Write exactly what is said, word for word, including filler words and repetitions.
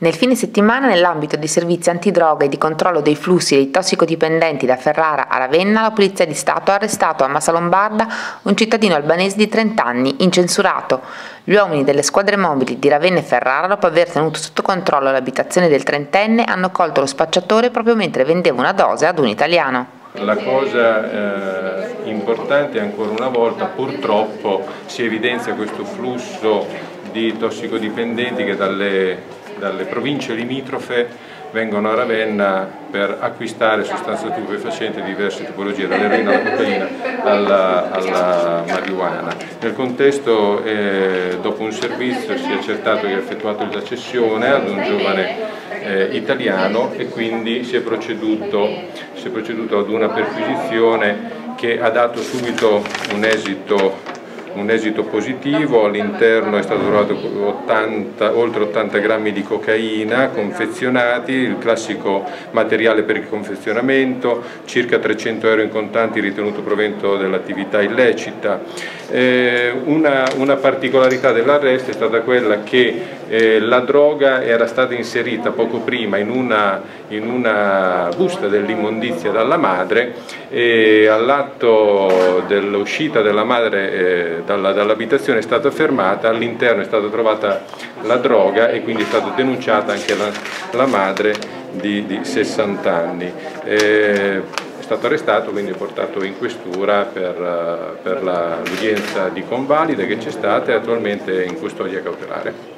Nel fine settimana, nell'ambito dei servizi antidroga e di controllo dei flussi dei tossicodipendenti da Ferrara a Ravenna, la Polizia di Stato ha arrestato a Massa Lombarda un cittadino albanese di trenta anni, incensurato. Gli uomini delle squadre mobili di Ravenna e Ferrara, dopo aver tenuto sotto controllo l'abitazione del trentenne, hanno colto lo spacciatore proprio mentre vendeva una dose ad un italiano. La cosa eh, importante ancora una volta, purtroppo si evidenzia questo flusso di tossicodipendenti che dalle, dalle province limitrofe vengono a Ravenna per acquistare sostanze stupefacenti di diverse tipologie, dall'eroina alla cocaina alla, alla marijuana. Nel contesto, eh, dopo un servizio, si è accertato che ha effettuato la cessione ad un giovane eh, italiano e quindi si è proceduto, si è proceduto ad una perquisizione che ha dato subito un esito un esito positivo. All'interno è stato trovato ottanta, oltre ottanta grammi di cocaina confezionati, il classico materiale per il confezionamento, circa trecento euro in contanti ritenuto provento dell'attività illecita. Eh, una, una particolarità dell'arresto è stata quella che eh, la droga era stata inserita poco prima in una, in una busta dell'immondizia dalla madre e all'atto dell'uscita della madre eh, dall'abitazione è stata fermata, all'interno è stata trovata la droga e quindi è stata denunciata anche la, la madre di, di sessanta anni. Eh, è stato arrestato, quindi portato in questura per, per l'udienza di convalida che c'è stata e attualmente in custodia cautelare.